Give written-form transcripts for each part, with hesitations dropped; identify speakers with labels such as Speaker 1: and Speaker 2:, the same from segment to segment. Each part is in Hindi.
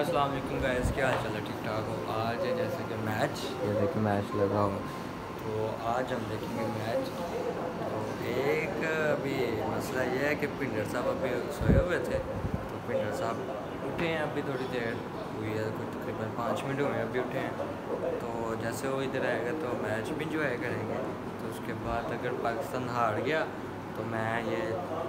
Speaker 1: अस्सलाम वालेकुम गाइस, क्या हाल चाल है? ठीक ठाक हो? आज है जैसे कि मैच, ये देखिए मैच लगा हुआ, तो आज हम देखेंगे मैच। तो एक अभी मसला ये है कि पिंडर साहब अभी सोए हुए थे, तो पिंडर साहब उठे हैं, अभी थोड़ी देर हुई है, कुछ तकरीबन 5 मिनट हुए अभी उठे हैं। तो जैसे वो इधर आएगा तो मैच भी इंजॉय करेंगे। तो उसके बाद अगर पाकिस्तान हार गया तो मैं ये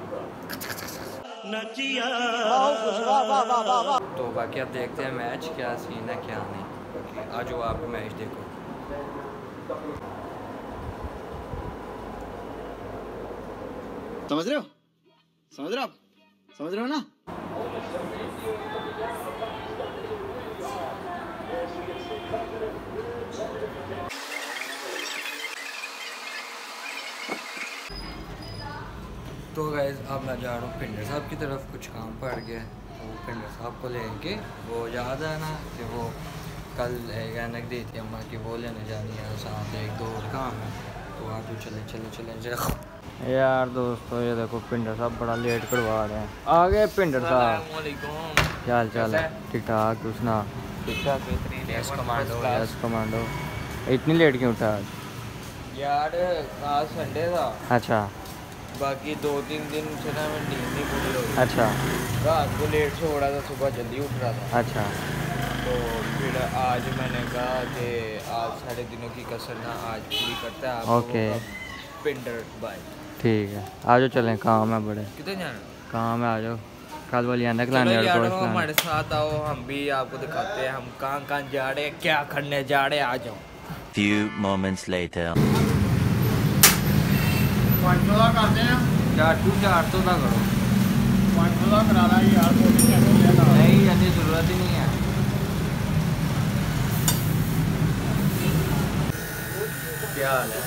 Speaker 1: तो बाकी आप देखते हैं मैच क्या सीन है क्या नहीं। बाकी आज वो आप मैच देखो।
Speaker 2: समझ रहे हो? समझ रहे हो आप? समझ रहे हो ना?
Speaker 1: तो गाइस अब मैं जा रहा हूँ पिंडर साहब की तरफ, कुछ काम पड़ गया। तो पिंडर साहब को लेके, वो याद है ना कि वो कल ऐनक दी थी अम्मा की, वो लेने जानी है, साथ एक दो और काम है। तो आज जो चले चले चले यार दोस्तों, ये देखो पिंडर साहब बड़ा लेट करवा रहे हैं। आ गए पिंडर साहब, क्या हाल चाल है? ठीक ठाक, तू सुना? ठीक ठाक। Yes commando, yes commando. इतनी लेट क्यों उठा आज?
Speaker 3: यार आज संडे था।
Speaker 1: अच्छा,
Speaker 3: बाकी 2-3 दिन से ना मैं नींद नहीं पूरी हो रही।
Speaker 1: अच्छा
Speaker 3: रात को लेट से हो रहा था, सुबह जल्दी उठ रहा था।
Speaker 1: अच्छा।
Speaker 3: तो फिर आज मैंने कहा कि आज सारे दिनों की कसर ना आज पूरी करता है। आपको
Speaker 1: ओके
Speaker 3: पिंडर बाय।
Speaker 1: ठीक है, आ जाओ, चलें, काम है बड़े,
Speaker 3: कितने जाना?
Speaker 1: काम है, आ जाओ। कल वाली ऐनक
Speaker 3: चलो
Speaker 1: लाने
Speaker 3: यार
Speaker 1: और
Speaker 3: हमारे साथ आओ, हम भी आपको दिखाते हैं हम कहाँ जा रहे हैं, क्या करने जा रहे हैं। आ जाओ।
Speaker 4: Few moments later.
Speaker 2: 500 ਦਾ ਕਰਦੇ ਆ
Speaker 1: 400 का करो।
Speaker 2: 500 ਦਾ ਕਰਾ ਲਾ ਯਾਰ, ਕੋਈ ਨਹੀਂ
Speaker 1: नहीं, इतनी ज़रूरत ही नहीं है। क्या हाल है?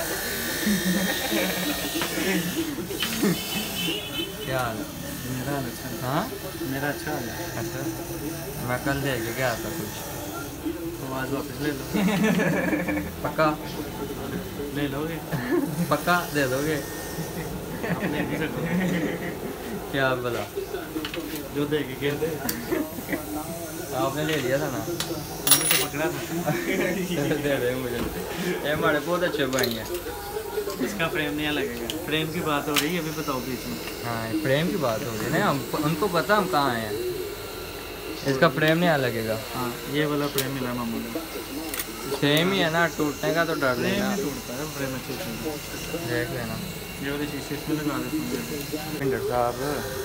Speaker 1: क्या हाल है?
Speaker 2: मेरा अच्छा
Speaker 1: हाँ
Speaker 2: मेरा अच्छा हाल है।
Speaker 1: अच्छा, मैं कल दे के गया था कुछ,
Speaker 2: तो आज वापस ले लो।
Speaker 1: पक्का?
Speaker 2: ले लोगे?
Speaker 1: पक्का दे दोगे?
Speaker 2: आप ले नहीं सकते,
Speaker 1: क्या बोला?
Speaker 2: जो दे के गए थे
Speaker 1: आपने ले लिया था ना?
Speaker 2: मैंने तो पकड़ा था।
Speaker 1: दे दे मुझे, ये हमारे बहुत अच्छे भाई हैं।
Speaker 2: इसका फ्रेम नहीं लगेगा। फ्रेम की बात हो रही है, अभी बताओ बीच में।
Speaker 1: हाँ, प्रेम की बात हो रही है ना, हम उनको पता हम कहाँ हैं। इसका फ्रेम नहीं लगेगा।
Speaker 2: हाँ, ये वाला फ्रेम मिला मामू ने।
Speaker 1: सेम ही है ना, टूटने का तो डर नहीं
Speaker 2: फ्रेम
Speaker 1: ना।
Speaker 2: नहीं टूटता है, फ्रेम अच्छे से।
Speaker 1: देख लेना।
Speaker 2: ये वाले शीशे इसमें लगा देते हैं।
Speaker 1: पिंडर साहब,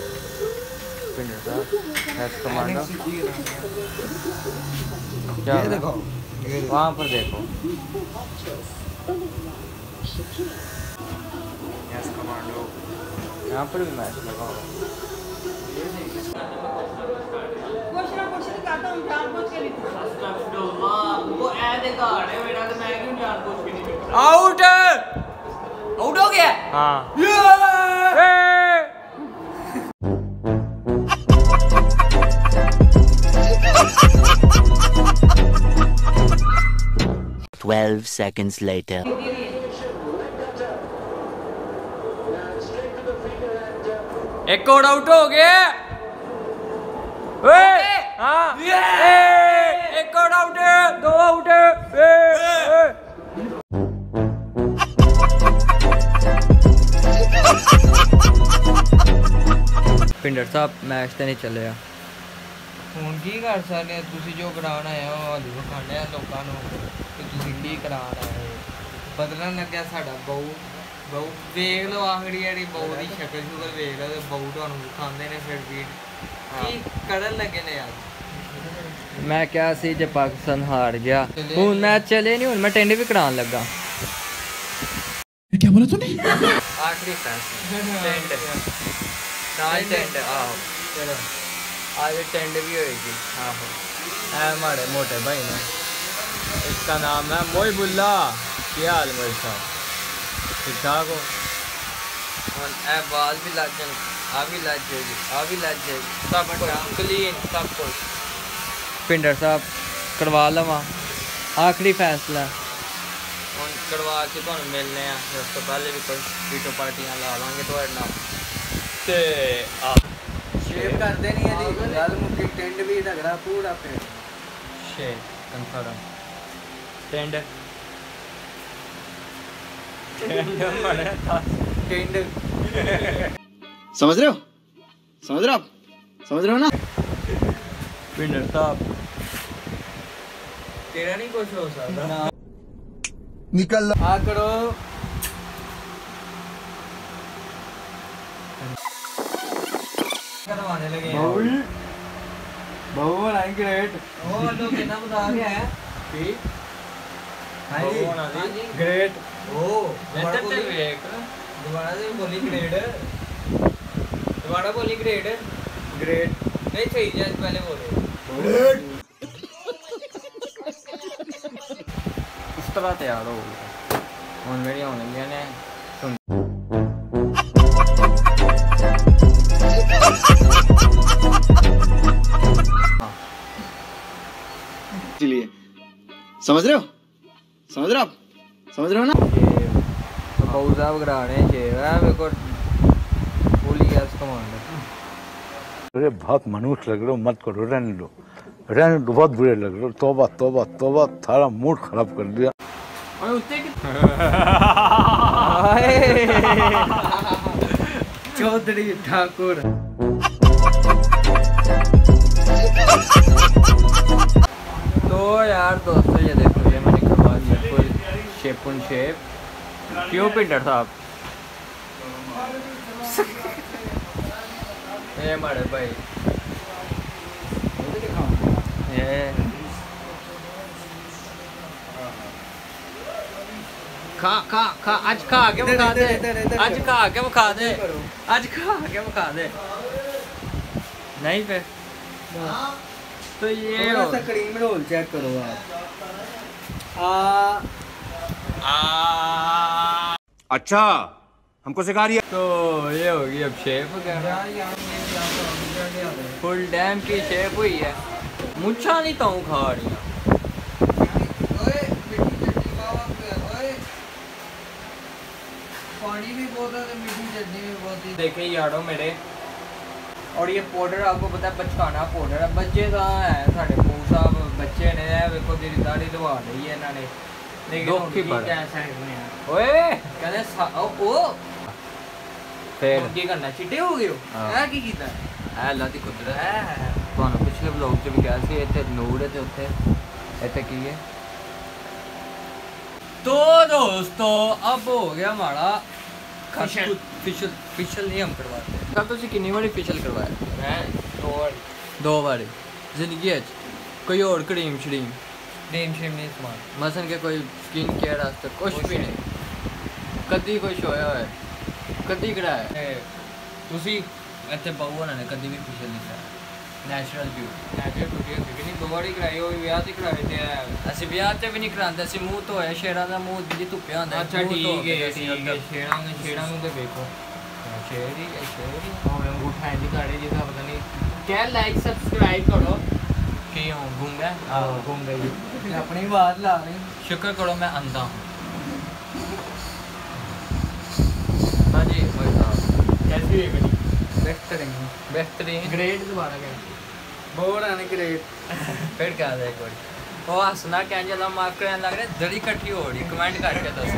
Speaker 1: यस कमांडो, क्या
Speaker 3: ये देखो,
Speaker 1: वहाँ पर देखो, यस कमांडो, यहाँ पर भी मैच लगा हुआ।
Speaker 3: आउट आउट हो गया।
Speaker 1: हाँ
Speaker 4: Twelve seconds later.
Speaker 1: एक और आउट हो गया। हाँ, एक और आउट है, 2 आउट है। पिंडर साहब मैच तो नहीं चलेगा।
Speaker 3: ਹੁਣ ਕੀ ਕਰ ਸਕਦੇ ਆ, ਤੁਸੀਂ ਜੋ ਕਰਾਉਣਾ ਹੈ ਉਹ ਹਲੀ ਵਿਖਾਣੇ ਆ ਲੋਕਾਂ ਨੂੰ ਕਿ ਤੁਸੀਂ ਕੀ ਕਰਾਉਣ ਆਏ ਹੋ। ਪਤਾ ਲੱਗਿਆ ਸਾਡਾ ਬਹੁ ਵੇਖ ਲਓ, ਆਖਰੀ ਵਾਲੀ ਬਹੁ ਦੀ ਸ਼ਕਲ ਸ਼ੁਕਲ ਵੇਖ ਲਓ, ਤੇ ਬਹੁ ਤੁਹਾਨੂੰ ਵਿਖਾਉਂਦੇ ਨੇ ਫਿਰ ਵੀ ਕੀ ਕਰਨ ਲੱਗੇ ਨੇ ਯਾਰ।
Speaker 1: मैं क्या सी जब पाकिस्तान हार गया, हूँ मैच चले नहीं, हूँ मैं टेंड भी कराने लगा।
Speaker 2: क्या बोला तूने?
Speaker 1: आखिरी फैसला टेंड, आज टेंड, आहो चलो आज टेंड भी होएगी। आहो, है हमारे मोटे भाई ने, इसका नाम है मोहिबुल्ला। क्या हाल मोहिब साहब, ठीक ठाक हो? और ए बाल भी लग जाए, आ भी लग जाएगी, आ भी लग जाएगी, सब क्लीन सब कुछ। पिंडर साहब करवा लवा, आखिरी फैसला ਹੁਣ करवा के ਤੁਹਾਨੂੰ ਮਿਲਨੇ ਆ। ਉਸ ਤੋਂ ਪਹਿਲੇ ਵੀ ਕੋਈ ਵੀਡੀਓ ਪਾਰਟੀਆਂ ਲਾ ਲਾਂਗੇ ਤੁਹਾਡੇ ਨਾਲ। ਤੇ ਆ
Speaker 3: ਸ਼ੇਪ ਕਰਦੇ ਨਹੀਂ ਇਹਦੀ ਗੱਲ ਮੁੱਕੀ टेंट भी तगड़ा पूरा पेड़
Speaker 1: शेर कंफर्म टेंड माने
Speaker 3: टेंट
Speaker 2: समझ रहे हो आप समझ रहे हो ना
Speaker 1: पिंडर साहब
Speaker 3: तेरा नहीं कुछ हो सकता
Speaker 5: निकल
Speaker 3: आ करो करवाने लगे
Speaker 1: बहु बनाई ग्रेट
Speaker 3: ओ लो कितना बता गया है
Speaker 1: ठीक
Speaker 3: हाँ जी हाँ जी
Speaker 1: ग्रेट
Speaker 3: ओ दोबारा से बोली ग्रेड दोबारा बोली ग्रेड
Speaker 1: ग्रेट
Speaker 3: नहीं सही जैसे पहले बोले
Speaker 1: इस तरह तैयार हो गया ਹੁਣ ਮੇਰੀਆਂ ਹੋਣਗੀਆਂ ਨੇ ਸੁਣ
Speaker 2: इसलिए समझ रहे हो आप समझ रहे हो ना
Speaker 3: बहु साहब करा रहे हैं मेरे को बोली गैस कमांडर
Speaker 5: अरे बहुत मनुष्य लग रहे हो, मत करो, रहने दो, बहुत बुरे लग रहे हो। तौबा तौबा तौबा, थारा मूड खराब कर दिया।
Speaker 3: चौधरी ठाकुर तो यार दोस्तों ये देखो ये मैंने करवा दिया फुल शेप उन शेप
Speaker 1: क्यों पिंडर साहब
Speaker 3: ये हमारे भाई
Speaker 1: ये खा आज खा के मुखा दे आज खा के मुखा दे आज खा के मुखा दे नहीं पे तो ये
Speaker 3: थोड़ा सा क्रीम रोल चेक करो आप
Speaker 5: अच्छा हमको सिखा रही है।
Speaker 1: तो ये होगी अब शेप फुल डैम की शेप हुई है मुच्छा नहीं तो खा रही
Speaker 3: पानी भी बहुत है मीठी चटनी भी बहुत ही
Speaker 1: देखे यारो मेरे और ये पाउडर आपको पता है बचकाना पाउडर है बच्चे कहाँ है साढ़े मूह साहब बच्चे ने देखो तेरी दाढ़ी दवा दी है इन्होंने लेकिन ओए कहते ओ फिर की करना चिट्टे हो गए है की कीता है अल्लाह दी कुदरत है ਤੁਹਾਨੂੰ ਪਿਛਲੇ ਵਲੌਗ 'ਚ ਵੀ ਕਿਹਾ ਸੀ ਇੱਥੇ ਨੂਰ ਹੈ ਤੇ ਉੱਥੇ ਇੱਥੇ ਕੀ ਹੈ तो दोस्तों अब हो गया हमारा फिशल नहीं हम करवाते सर तुम कितनी बारी फिशल करवाया मैं दो बारी जिंदगी कोई और क्रीम श्रीम नहीं समान मसन के कोई स्किन केयर वास्ते कुछ भी नहीं कदी कुछ होया है कदी कराया तुसी ਇੱਥੇ ਬਹੁ ਉਹਨਾਂ ਨੇ ਕਦੀ ਵੀ ਫਿਸ਼ਲ ਨਹੀਂ ਕਰਾਇਆ ਨੈਚੁਰਲ ਬਿਊਟੀ ਨਹੀਂ ਦੋ ਵਾਰੀ ਕਰਾਈ ਉਹ ਵਿਆਹ ਤੇ ਕਰਾਏ ਤੇ ਅਸੀਂ ਵਿਆਹ ਤੇ ਵੀ ਨਹੀਂ ਕਰਾਉਂਦੇ ਅਸੀਂ ਮੂੰਹ ਧੋਇਆ ਸ਼ੇਰਾਂ ਦਾ ਮੂੰਹ ਦੀ ਧੁੱਪਿਆ ਹੁੰਦਾ ਅੱਛਾ ਠੀਕ ਹੈ ਸ਼ੇਰਾਂ ਨੂੰ ਤੇ ਵੇਖੋ ਸ਼ੇਰੀ ਹੋਵੇ ਅੰਗੂਠਾ ਇੰਦੀ ਕਾੜੇ ਜਿਹਦਾ ਪਤਾ ਨਹੀਂ ਕਹਿ ਲਾਈਕ ਸਬਸਕ੍ਰਾਈਬ ਕਰੋ ਕੀ ਹੋ ਗੁੰਗਾ ਗੁੰਗਾ ਜੀ
Speaker 3: अपनी बात ला रही
Speaker 1: शुक्र करो मैं अंधा हूँ हाँ जी भाई साहब कैसी है मेरी बेहतरीन ग्रेड दोबारा गए
Speaker 3: बहुत आने ग्रेट
Speaker 1: फिर क्या था एक बार वो हंसना क्या जला माफ करने लग रहे दड़ी इकट्ठी हो रही कमेंट करके दस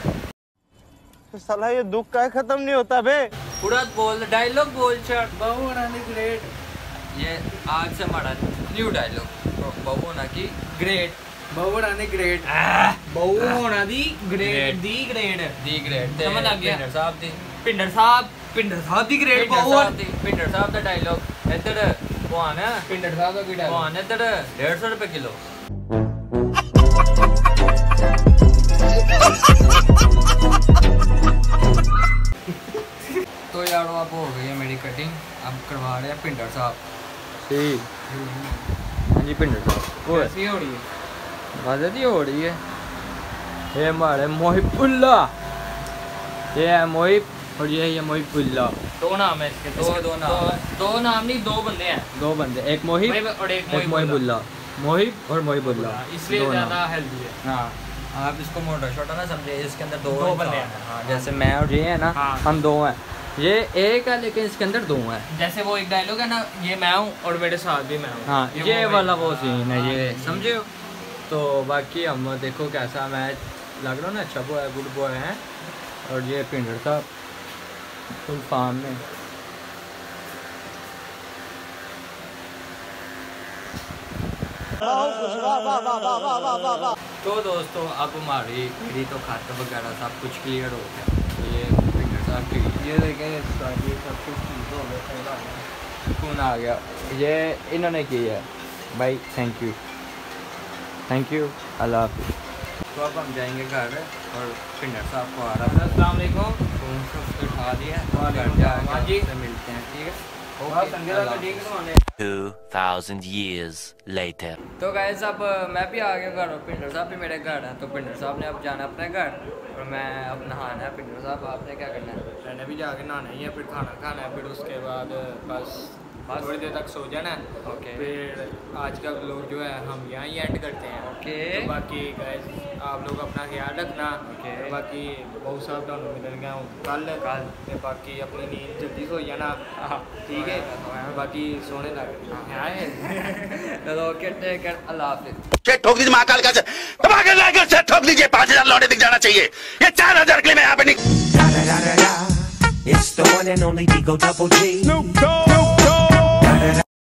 Speaker 5: साला ये दुख का खत्म नहीं होता बे।
Speaker 1: पूरा बोल डायलॉग बोल चढ़
Speaker 3: बहुत आने ग्रेट
Speaker 1: ये आज से हमारा न्यू डायलॉग बहू होना की ग्रेट
Speaker 3: बहुत आने ग्रेट
Speaker 1: बहू होना दी ग्रेट दी ग्रेट समझ लग गया पिंडर साहब दी ग्रेट बहू पिंडर साहब दा डायलॉग इधर भगवान
Speaker 3: पिंडर साहब का कीड़ा
Speaker 1: भगवान इधर 150 रुपए किलो तो यारो अब हो गई है मेरी कटिंग अब करवा रहे हैं पिंडर साहब हाँ जी पिंडर साहब
Speaker 3: कैसी हो रही है
Speaker 1: मदद ही हो रही है ये हमारे मोहिबुल्ला ये है मोहिब और ये है मोहिबुल्ला दो नाम है इसके दो नाम नहीं दो बंदे हैं दो बंदे एक मोहिब और एक मोहिबुल्ला मोहिब और मोहिबुल्ला इसलिए ज़्यादा हेल्दी है हाँ आप इसको मोटा छोटा ना समझे इसके अंदर दो बंदे हैं हाँ जैसे मैं और ये है ना हम दो हैं ये एक है लेकिन इसके अंदर 2 है।
Speaker 3: जैसे वो एक डायलॉग है ना, ये मैं हूँ और मेरे साथ भी मैं हूँ।
Speaker 1: हाँ ये वाला वो सीन है, ये
Speaker 3: हाँ।
Speaker 1: समझे हो। तो बाकी हम देखो कैसा मैच लग रहा है ना, अच्छा बॉय है, गुड बॉय है। और ये पिंडर साहब फुल फार्म में। तो दोस्तों अब हमारी मेरी तो खाता वगैरह सब कुछ क्लियर हो गया। ये पिंडर साहब की ये देखें सारी सब कुछ ठीक हो गया, सुकून आ गया। ये इन्होंने की है भाई, थैंक यू थैंक यू, अल्लाह हाफिज़। तो अब हम जाएंगे घर और पिंडर साहब को आ रहा है। अस्सलाम वालेकुम। फोन सब उठा दिया, घर जाके से मिलते हैं, ठीक है।
Speaker 4: 2000 years later.
Speaker 1: तो गाइस अब मैं भी आ गया घर और पिंडर साहब भी मेरे घर हैं। तो पिंडर साहब ने अब जाना अपने घर और मैं अब नहाना है। पिंडर साहब आपने क्या करना है?
Speaker 3: मैंने भी जाके नहाना ही है, फिर खाना खाना है, फिर उसके बाद बस थोड़ी देर तक सो जाना है।
Speaker 1: ओके।
Speaker 3: फिर आज का व्लॉग जो है हम यहाँ ही एंड करते हैं।
Speaker 1: ओके।
Speaker 3: तो बाकी गाइस आप लोग अपना ख्याल रखना।
Speaker 1: ओके।
Speaker 3: बाकी बहुत साहब ਤੁਹਾਨੂੰ मिलेंगे कल ते बाकी अपनी नींद जल्दी सो जाना, ठीक है। बाकी सोने लग आए
Speaker 1: चलो ओके, टेक केयर, अल्लाह हाफिज़।
Speaker 6: ठोक दीजिए महाकाल का दबा कर लाकर से ठोक दीजिए, 5000 लौटे दिख जाना चाहिए। ये 4000 के लिए मैं यहाँ पे नहीं।
Speaker 7: It's the one and only Digo Double G.